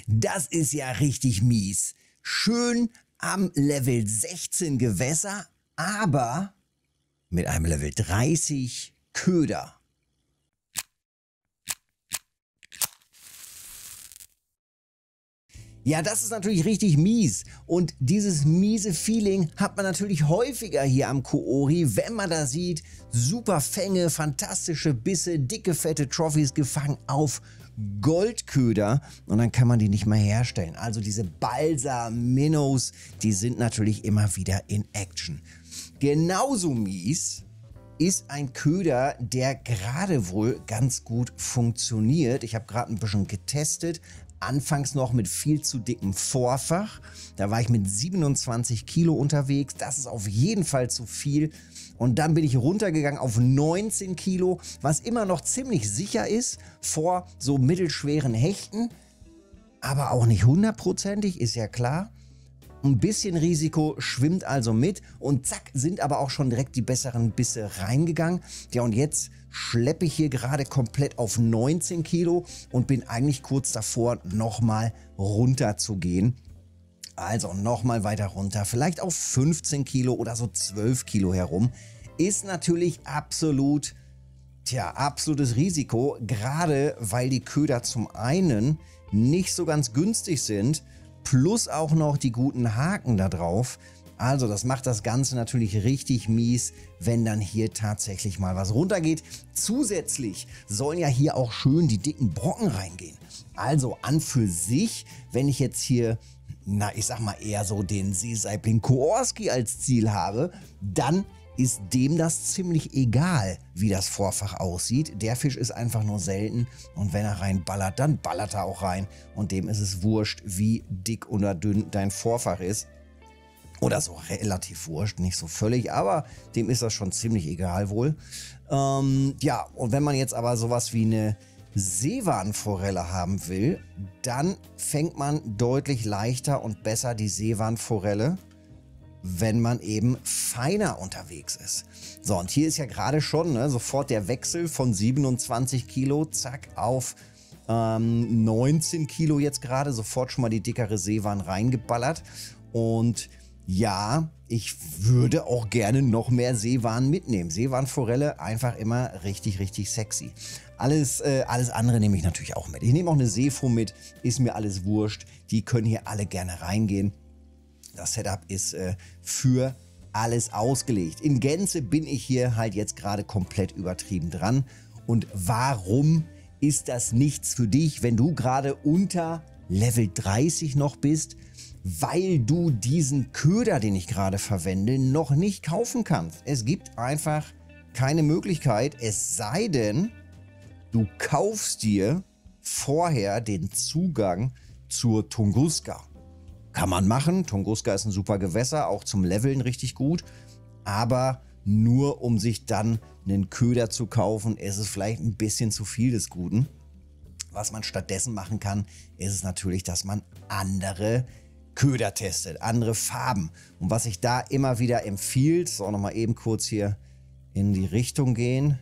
Das ist ja richtig mies. Schön am Level 16 Gewässer, aber mit einem Level 30 Köder. Ja, das ist natürlich richtig mies und dieses miese Feeling hat man natürlich häufiger hier am Koori, wenn man da sieht, super Fänge, fantastische Bisse, dicke, fette Trophies gefangen auf Goldköder und dann kann man die nicht mehr herstellen. Also diese Balsa-Minnows, die sind natürlich immer wieder in Action. Genauso mies ist ein Köder, der gerade wohl ganz gut funktioniert. Ich habe gerade ein bisschen getestet. Anfangs noch mit viel zu dickem Vorfach. Da war ich mit 27 Kilo unterwegs. Das ist auf jeden Fall zu viel. Und dann bin ich runtergegangen auf 19 Kilo, was immer noch ziemlich sicher ist vor so mittelschweren Hechten. Aber auch nicht hundertprozentig, ist ja klar. Ein bisschen Risiko schwimmt also mit und zack, sind aber auch schon direkt die besseren Bisse reingegangen. Ja, und jetzt schleppe ich hier gerade komplett auf 19 Kilo und bin eigentlich kurz davor, nochmal runter zu gehen. Also nochmal weiter runter, vielleicht auf 15 Kilo oder so 12 Kilo herum. Ist natürlich absolutes Risiko, gerade weil die Köder zum einen nicht so ganz günstig sind, plus auch noch die guten Haken da drauf. Also das macht das Ganze natürlich richtig mies, wenn dann hier tatsächlich mal was runtergeht. Zusätzlich sollen ja hier auch schön die dicken Brocken reingehen. Also an für sich, wenn ich jetzt hier, ich sag mal eher so den Seesaibling Koorski als Ziel habe, dann ist dem das ziemlich egal, wie das Vorfach aussieht. Der Fisch ist einfach nur selten und wenn er reinballert, dann ballert er auch rein und dem ist es wurscht, wie dick oder dünn dein Vorfach ist. Oder so relativ wurscht, nicht so völlig, aber dem ist das schon ziemlich egal wohl. Ja, und wenn man jetzt aber sowas wie eine Seewarnforelle haben will, dann fängt man deutlich leichter und besser die Seewarnforelle, wenn man eben feiner unterwegs ist. So, und hier ist ja gerade schon sofort der Wechsel von 27 Kilo, zack, auf 19 Kilo jetzt gerade, sofort schon mal die dickere Seewarn reingeballert. Und ja, ich würde auch gerne noch mehr Seewarn mitnehmen. Seewarnforelle einfach immer richtig, richtig sexy. Alles andere nehme ich natürlich auch mit. Ich nehme auch eine Seefo mit, ist mir alles wurscht. Die können hier alle gerne reingehen. Das Setup ist für alles ausgelegt. In Gänze bin ich hier halt jetzt gerade komplett übertrieben dran. Und warum ist das nichts für dich, wenn du gerade unter Level 30 noch bist? Weil du diesen Köder, den ich gerade verwende, noch nicht kaufen kannst. Es gibt einfach keine Möglichkeit, es sei denn, du kaufst dir vorher den Zugang zur Tunguska. Kann man machen, Tunguska ist ein super Gewässer, auch zum Leveln richtig gut, aber nur um sich dann einen Köder zu kaufen, ist es vielleicht ein bisschen zu viel des Guten. Was man stattdessen machen kann, ist es natürlich, dass man andere Köder testet, andere Farben. Und was ich da immer wieder empfiehlt, so nochmal eben kurz hier in die Richtung gehen.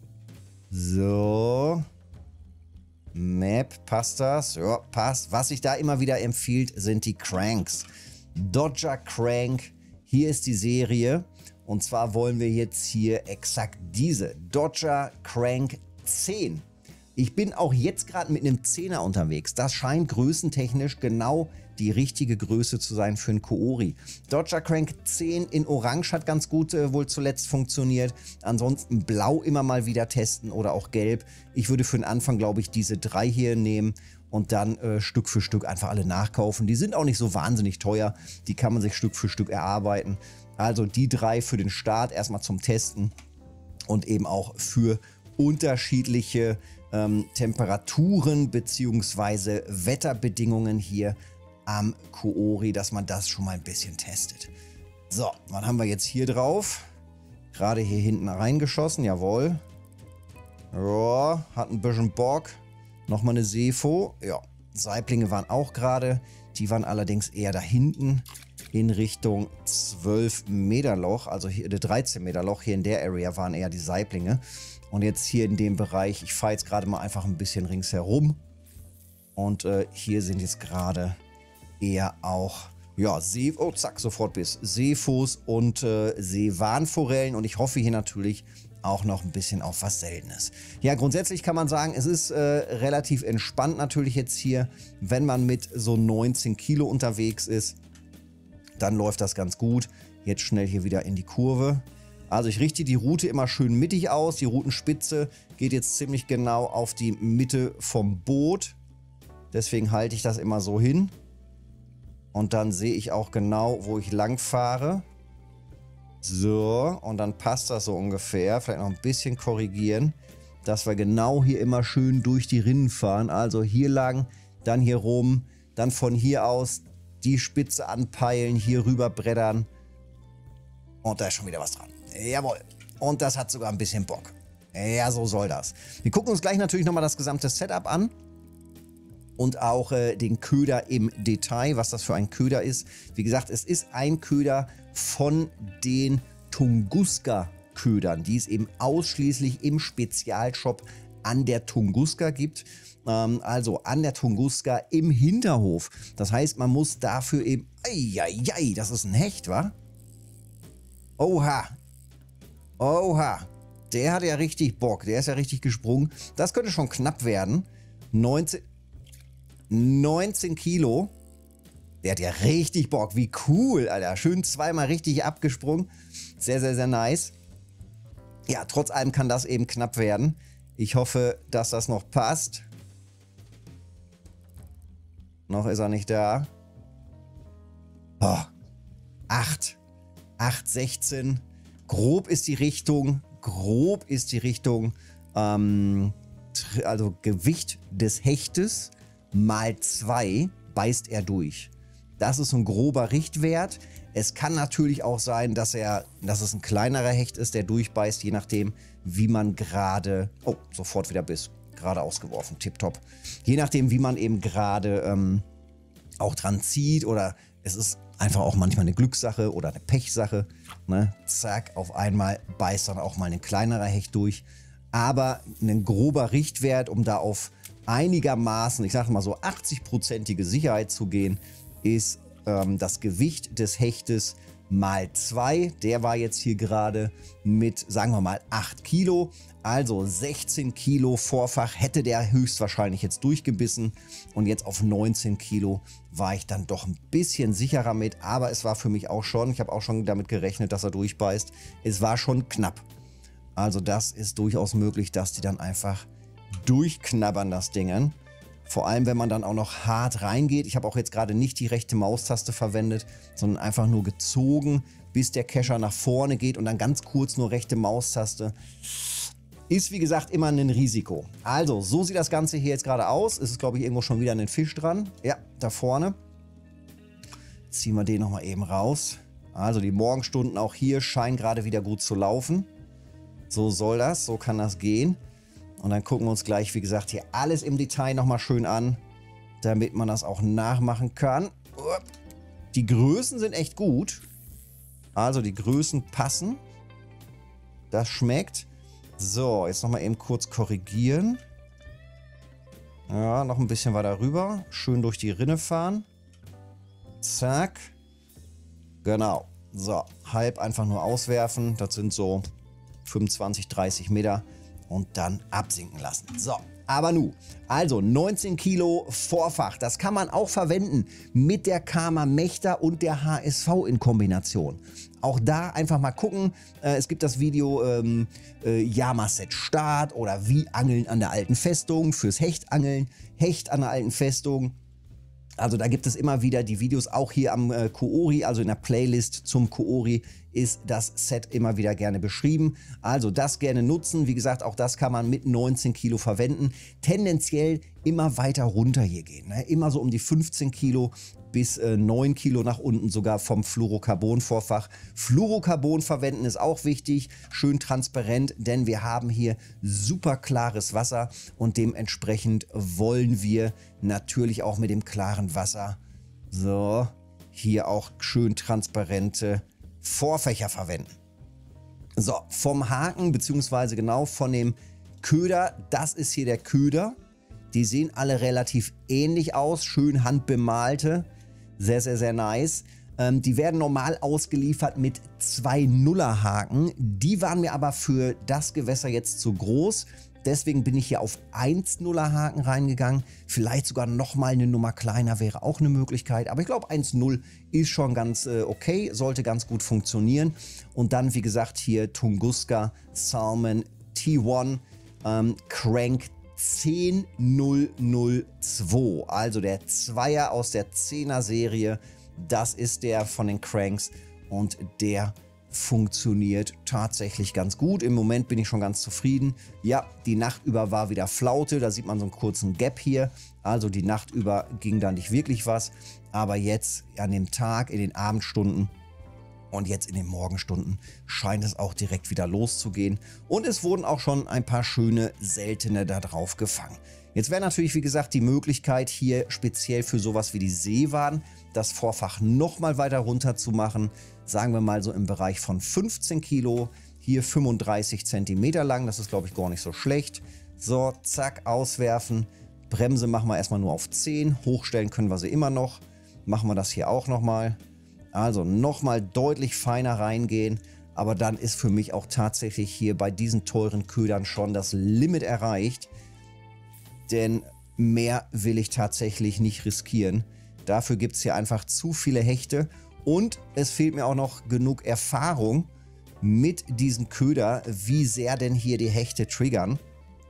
So. Map, passt das? Ja, passt. Was sich da immer wieder empfiehlt, sind die Cranks. Dodger Crank, hier ist die Serie. Und zwar wollen wir jetzt hier exakt diese Dodger Crank 10. Ich bin auch jetzt gerade mit einem 10er unterwegs. Das scheint größentechnisch genau die richtige Größe zu sein für einen Koori. Dodger Crank 10 in Orange hat ganz gut wohl zuletzt funktioniert. Ansonsten Blau immer mal wieder testen oder auch Gelb. Ich würde für den Anfang, glaube ich, diese 3 hier nehmen und dann Stück für Stück einfach alle nachkaufen. Die sind auch nicht so wahnsinnig teuer. Die kann man sich Stück für Stück erarbeiten. Also die 3 für den Start erstmal zum Testen und eben auch für unterschiedliche Temperaturen bzw. Wetterbedingungen hier am Koori, dass man das schon mal ein bisschen testet. So, was haben wir jetzt hier drauf? Gerade hier hinten reingeschossen, jawohl. Ja, hat ein bisschen Bock. Nochmal eine Seefo. Ja, Saiblinge waren auch gerade. Die waren allerdings eher da hinten in Richtung 12 Meter Loch. Also hier 13 Meter Loch. Hier in der Area waren eher die Saiblinge. Und jetzt hier in dem Bereich, ich fahre jetzt gerade mal einfach ein bisschen ringsherum. Und hier sind jetzt gerade eher auch, ja, oh zack, sofort Biss, Seefuß und Seewarnforellen. Und ich hoffe hier natürlich auch noch ein bisschen auf was Seltenes. Ja, grundsätzlich kann man sagen, es ist relativ entspannt natürlich jetzt hier, wenn man mit so 19 Kilo unterwegs ist. Dann läuft das ganz gut. Jetzt schnell hier wieder in die Kurve. Also ich richte die Route immer schön mittig aus. Die Routenspitze geht jetzt ziemlich genau auf die Mitte vom Boot. Deswegen halte ich das immer so hin. Und dann sehe ich auch genau, wo ich lang fahre. So, und dann passt das so ungefähr. Vielleicht noch ein bisschen korrigieren, dass wir genau hier immer schön durch die Rinnen fahren. Also hier lang, dann hier rum, dann von hier aus die Spitze anpeilen, hier rüber brettern. Und da ist schon wieder was dran. Jawohl. Und das hat sogar ein bisschen Bock. Ja, so soll das. Wir gucken uns gleich natürlich nochmal das gesamte Setup an. Und auch den Köder im Detail, was das für ein Köder ist. Wie gesagt, es ist ein Köder von den Tunguska-Ködern, die es eben ausschließlich im Spezialshop an der Tunguska gibt. Also an der Tunguska im Hinterhof. Das heißt, man muss dafür eben... Eieiei, das ist ein Hecht, wa? Oha. Oha. Der hat ja richtig Bock. Der ist ja richtig gesprungen. Das könnte schon knapp werden. 19 Kilo. Der hat ja richtig Bock. Wie cool, Alter. Schön zweimal richtig abgesprungen. Sehr, sehr, sehr nice. Ja, trotz allem kann das eben knapp werden. Ich hoffe, dass das noch passt. Noch ist er nicht da. Oh. 8. 8,16. Grob ist die Richtung. Grob ist die Richtung. Also Gewicht des Hechtes mal 2 beißt er durch. Das ist ein grober Richtwert. Es kann natürlich auch sein, dass es ein kleinerer Hecht ist, der durchbeißt, je nachdem, wie man gerade... Oh, sofort wieder Biss. Gerade ausgeworfen, tipptopp. Je nachdem, wie man eben gerade auch dran zieht, oder es ist einfach auch manchmal eine Glückssache oder eine Pechsache. Ne? Zack, auf einmal beißt dann auch mal ein kleinerer Hecht durch. Aber ein grober Richtwert, um da auf einigermaßen, ich sage mal so 80-prozentige Sicherheit zu gehen, ist das Gewicht des Hechtes mal 2. Der war jetzt hier gerade mit, sagen wir mal, 8 Kilo. Also 16 Kilo Vorfach hätte der höchstwahrscheinlich jetzt durchgebissen. Und jetzt auf 19 Kilo war ich dann doch ein bisschen sicherer mit. Aber es war für mich auch schon, ich habe auch schon damit gerechnet, dass er durchbeißt. Es war schon knapp. Also das ist durchaus möglich, dass die dann einfach durchknabbern, das Ding. Vor allem, wenn man dann auch noch hart reingeht. Ich habe auch jetzt gerade nicht die rechte Maustaste verwendet, sondern einfach nur gezogen, bis der Kescher nach vorne geht und dann ganz kurz nur rechte Maustaste. Ist, wie gesagt, immer ein Risiko. Also, so sieht das Ganze hier jetzt gerade aus. Es ist, glaube ich, irgendwo schon wieder ein Fisch dran. Ja, da vorne. Ziehen wir den nochmal eben raus. Also, die Morgenstunden auch hier scheinen gerade wieder gut zu laufen. So soll das, so kann das gehen. Und dann gucken wir uns gleich, wie gesagt, hier alles im Detail nochmal schön an, damit man das auch nachmachen kann. Die Größen sind echt gut. Also die Größen passen. Das schmeckt. So, jetzt nochmal eben kurz korrigieren. Ja, noch ein bisschen weiter rüber. Schön durch die Rinne fahren. Zack. Genau. So, halb einfach nur auswerfen. Das sind so 25, 30 Meter. Und dann absinken lassen. So, aber nu, also 19 Kilo Vorfach, das kann man auch verwenden mit der Kama Mechta und der HSV in Kombination. Auch da einfach mal gucken, es gibt das Video Yamaset Start oder wie Angeln an der alten Festung, fürs Hechtangeln, Hecht an der alten Festung. Also da gibt es immer wieder die Videos, auch hier am Koori, also in der Playlist zum Koori ist das Set immer wieder gerne beschrieben. Also das gerne nutzen. Wie gesagt, auch das kann man mit 19 Kilo verwenden. Tendenziell immer weiter runter hier gehen. Ne? Immer so um die 15 Kilo bis 9 Kilo nach unten sogar vom Fluorocarbon-Vorfach. Fluorocarbon verwenden ist auch wichtig, schön transparent, denn wir haben hier super klares Wasser und dementsprechend wollen wir natürlich auch mit dem klaren Wasser so hier auch schön transparente Vorfächer verwenden. So, vom Haken beziehungsweise genau von dem Köder, das ist hier der Köder. Die sehen alle relativ ähnlich aus, schön handbemalte, sehr, sehr, sehr nice. Die werden normal ausgeliefert mit 2 Nullerhaken. Die waren mir aber für das Gewässer jetzt zu groß. Deswegen bin ich hier auf 1 Nullerhaken reingegangen. Vielleicht sogar nochmal eine Nummer kleiner wäre auch eine Möglichkeit. Aber ich glaube 1,0 ist schon ganz okay, sollte ganz gut funktionieren. Und dann, wie gesagt, hier Tunguska Salmon T1 Crank 10002. Also der Zweier aus der 10er Serie. Das ist der von den Cranks und der funktioniert tatsächlich ganz gut. Im Moment bin ich schon ganz zufrieden. Ja, die Nacht über war wieder Flaute. Da sieht man so einen kurzen Gap hier. Also die Nacht über ging da nicht wirklich was. Aber jetzt an dem Tag, in den Abendstunden und jetzt in den Morgenstunden scheint es auch direkt wieder loszugehen. Und es wurden auch schon ein paar schöne seltene da drauf gefangen. Jetzt wäre natürlich, wie gesagt, die Möglichkeit hier speziell für sowas wie die Seewaden, das Vorfach nochmal weiter runter zu machen. Sagen wir mal so im Bereich von 15 Kilo, hier 35 Zentimeter lang, das ist glaube ich gar nicht so schlecht. So, zack, auswerfen. Bremse machen wir erstmal nur auf 10, hochstellen können wir sie immer noch. Machen wir das hier auch nochmal. Also nochmal deutlich feiner reingehen, aber dann ist für mich auch tatsächlich hier bei diesen teuren Ködern schon das Limit erreicht. Denn mehr will ich tatsächlich nicht riskieren. Dafür gibt es hier einfach zu viele Hechte und es fehlt mir auch noch genug Erfahrung mit diesem Köder, wie sehr denn hier die Hechte triggern.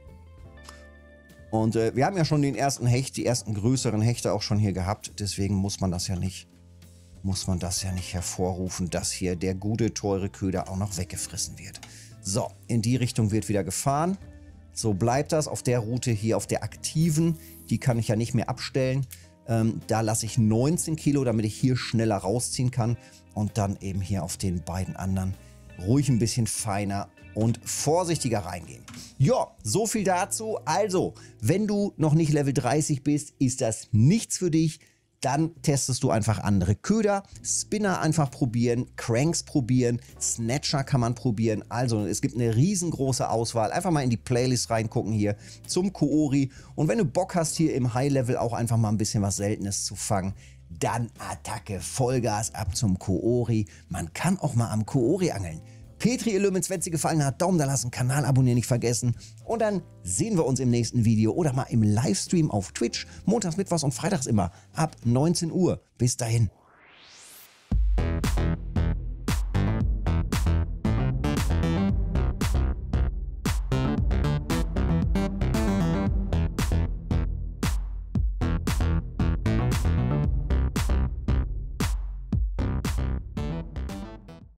Und wir haben ja schon den ersten Hecht, die ersten größeren Hechte auch schon hier gehabt. Deswegen muss man das ja nicht hervorrufen, dass hier der gute, teure Köder auch noch weggefressen wird. So, in die Richtung wird wieder gefahren. So bleibt das auf der Route hier, auf der aktiven. Die kann ich ja nicht mehr abstellen. Da lasse ich 19 Kilo, damit ich hier schneller rausziehen kann. Und dann eben hier auf den beiden anderen ruhig ein bisschen feiner und vorsichtiger reingehen. Ja, so viel dazu. Also, wenn du noch nicht Level 30 bist, ist das nichts für dich. Dann testest du einfach andere Köder, Spinner einfach probieren, Cranks probieren, Snatcher kann man probieren. Also es gibt eine riesengroße Auswahl. Einfach mal in die Playlist reingucken hier zum Koori. Und wenn du Bock hast, hier im High-Level auch einfach mal ein bisschen was Seltenes zu fangen, dann Attacke, Vollgas ab zum Koori. Man kann auch mal am Koori angeln. Petri, ihr Lümens, wenn es dir gefallen hat, Daumen da lassen, Kanal abonnieren nicht vergessen. Und dann sehen wir uns im nächsten Video oder mal im Livestream auf Twitch. Montags, Mittwochs und Freitags immer ab 19 Uhr. Bis dahin.